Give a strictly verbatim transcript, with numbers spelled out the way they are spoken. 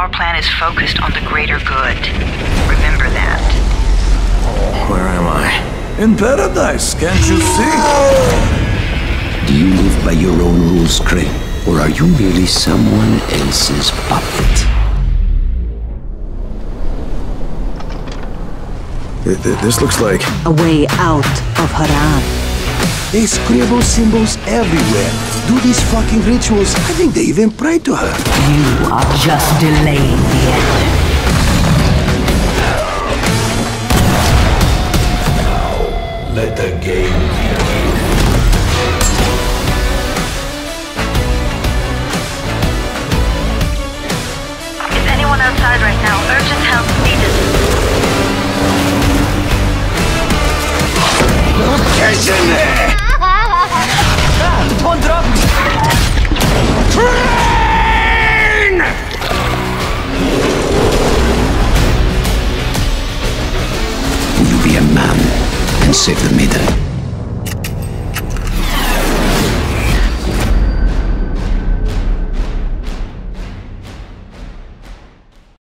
Our plan is focused on the greater good. Remember that. Where am I? In paradise, can't you see? Do you live by your own rules, Crane? Or are you merely someone else's puppet? Th th this looks like... A way out of Haran. They scribble symbols everywhere. Do these fucking rituals. I think they even pray to her. You are just delaying the end. Let the game begin. Is anyone outside right now? Urgent help needed. Catch in there! Train! Will you be a man and save the maiden?